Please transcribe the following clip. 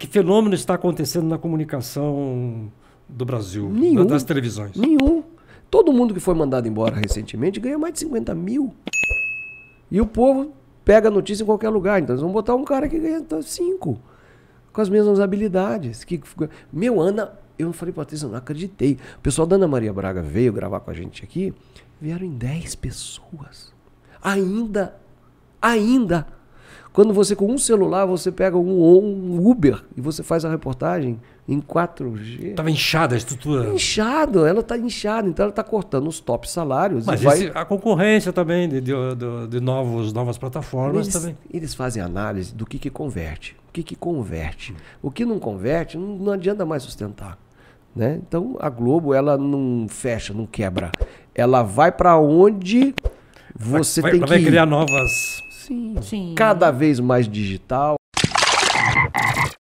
que fenômeno está acontecendo na comunicação do Brasil, Nenhum. das televisões? Nenhum. Todo mundo que foi mandado embora recentemente ganha mais de 50 mil. E o povo pega a notícia em qualquer lugar. Então eles vão botar um cara que ganha 5. Com as mesmas habilidades. Ana, eu falei pra Patrícia, eu não acreditei. O pessoal da Ana Maria Braga veio gravar com a gente aqui. Vieram em 10 pessoas. Ainda. Quando você com um celular, você pega um Uber e você faz a reportagem em 4G. Estava inchada a estrutura. Inchado, ela está inchada, então ela está cortando os top salários. Mas a concorrência também de novas plataformas também. Eles fazem análise do que converte. O que converte. O que não converte, não adianta mais sustentar. Né? Então a Globo, ela não fecha, não quebra. Ela vai para onde você tem que ir. Vai criar novas... Sim. Cada vez mais digital.